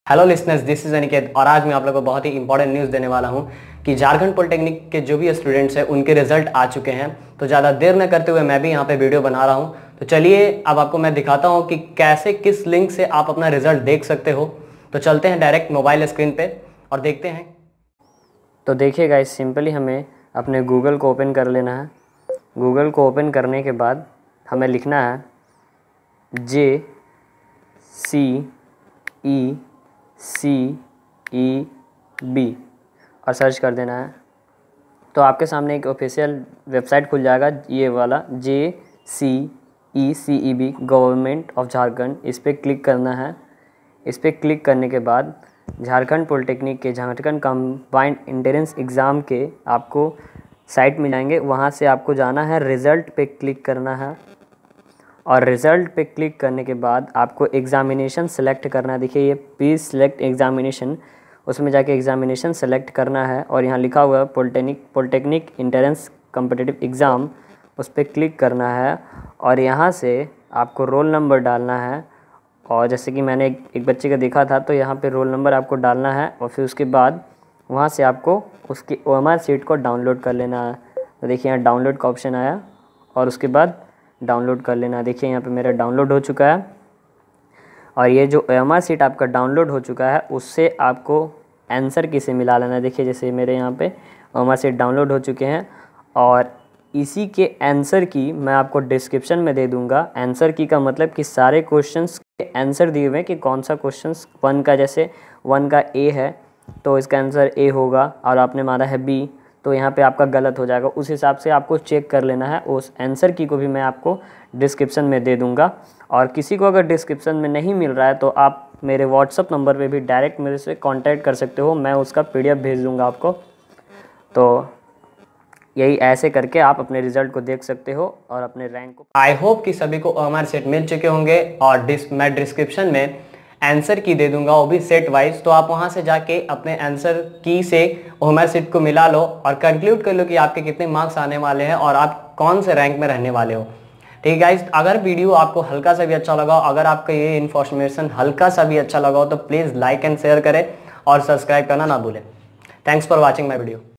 Hello listeners, this is Aniket और आज मैं आप लोगों को बहुत ही इंपॉर्टेंट न्यूज़ देने वाला हूं कि झारखंड पॉलिटेक्निक के जो भी स्टूडेंट्स हैं उनके रिजल्ट आ चुके हैं। तो ज़्यादा देर न करते हुए मैं भी यहां पे वीडियो बना रहा हूं। तो चलिए अब आपको मैं दिखाता हूं कि कैसे किस लिंक से आप अपना रिजल्ट देख सकते हो। तो चलते हैं डायरेक्ट मोबाइल स्क्रीन पे और देखते हैं। तो देखिए गाइस, सिंपली हमें अपने गूगल को ओपन कर लेना है। गूगल को ओपन करने के बाद हमें लिखना है JCECEB और सर्च कर देना है। तो आपके सामने एक ऑफिशियल वेबसाइट खुल जाएगा, ये वाला JCECEB गवर्नमेंट ऑफ झारखंड। इस पर क्लिक करना है। इस पर क्लिक करने के बाद झारखंड पॉलिटेक्निक के झारखंड कंबाइंड एंट्रेंस एग्ज़ाम के आपको साइट में जाएंगे। वहाँ से आपको जाना है, रिज़ल्ट पे क्लिक करना है और रिज़ल्ट पे क्लिक करने के बाद आपको एग्ज़ामिनेशन सेलेक्ट करना है। देखिए ये प्लीज़ सेलेक्ट एग्ज़ामिनेशन, उसमें जाके एग्ज़ामिनेशन सेलेक्ट करना है और यहाँ लिखा हुआ है पॉलिटेक्निक एंट्रेंस कॉम्पिटिटिव एग्ज़ाम, उस पर क्लिक करना है और यहाँ से आपको रोल नंबर डालना है। और जैसे कि मैंने एक बच्चे का देखा था, तो यहाँ पे रोल नंबर आपको डालना है और फिर उसके बाद वहाँ से आपको उसकी OMR शीट को डाउनलोड कर लेना है। तो देखिए यहाँ डाउनलोड का ऑप्शन आया और उसके बाद डाउनलोड कर लेना। देखिए यहाँ पे मेरा डाउनलोड हो चुका है और ये जो OMR शीट आपका डाउनलोड हो चुका है उससे आपको आंसर की से मिला लेना। देखिए जैसे मेरे यहाँ पे OMR शीट डाउनलोड हो चुके हैं और इसी के आंसर की मैं आपको डिस्क्रिप्शन में दे दूँगा। आंसर की का मतलब कि सारे क्वेश्चंस के आंसर दिए हुए हैं कि कौन सा क्वेश्चंस 1 का, जैसे 1 का A है तो इसका आंसर A होगा और आपने मारा है B, तो यहाँ पे आपका गलत हो जाएगा। उस हिसाब से आपको चेक कर लेना है। उस आंसर की को भी मैं आपको डिस्क्रिप्शन में दे दूँगा। और किसी को अगर डिस्क्रिप्शन में नहीं मिल रहा है तो आप मेरे व्हाट्सअप नंबर पे भी डायरेक्ट मेरे से कांटेक्ट कर सकते हो, मैं उसका PDF भेज दूँगा आपको। तो यही ऐसे करके आप अपने रिजल्ट को देख सकते हो और अपने रैंक को। आई होप कि सभी को OMR सेट मिल चुके होंगे और मैं डिस्क्रिप्शन में आंसर की दे दूंगा, वो भी सेट वाइज। तो आप वहां से जाके अपने आंसर की से OMR सेट को मिला लो और कंक्लूड कर लो कि आपके कितने मार्क्स आने वाले हैं और आप कौन से रैंक में रहने वाले हो। ठीक है गाइस, अगर वीडियो आपको हल्का सा भी अच्छा लगा, अगर आपका ये इन्फॉर्मेशन हल्का सा भी अच्छा लगा हो तो प्लीज़ लाइक एंड शेयर करें और सब्सक्राइब करना ना भूलें। Thanks for watching my video.